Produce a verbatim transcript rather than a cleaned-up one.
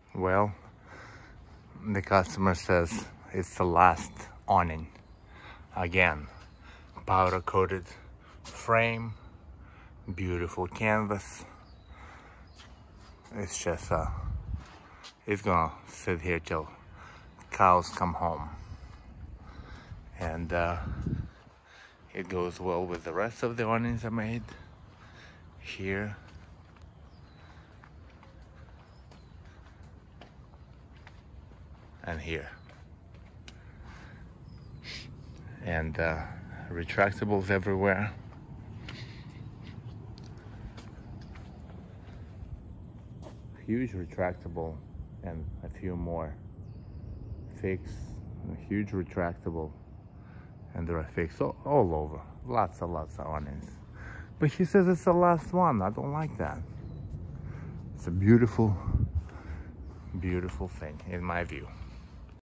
Well, the customer says it's the last awning. Again, powder coated frame, beautiful canvas. It's just uh it's gonna sit here till cows come home, and uh it goes well with the rest of the awnings I made here. And here. And uh, retractables everywhere. Huge retractable and a few more fixed. A huge retractable, and there are fixed all, all over. Lots and lots of awnings. But she says it's the last one. I don't like that. It's a beautiful, beautiful thing in my view.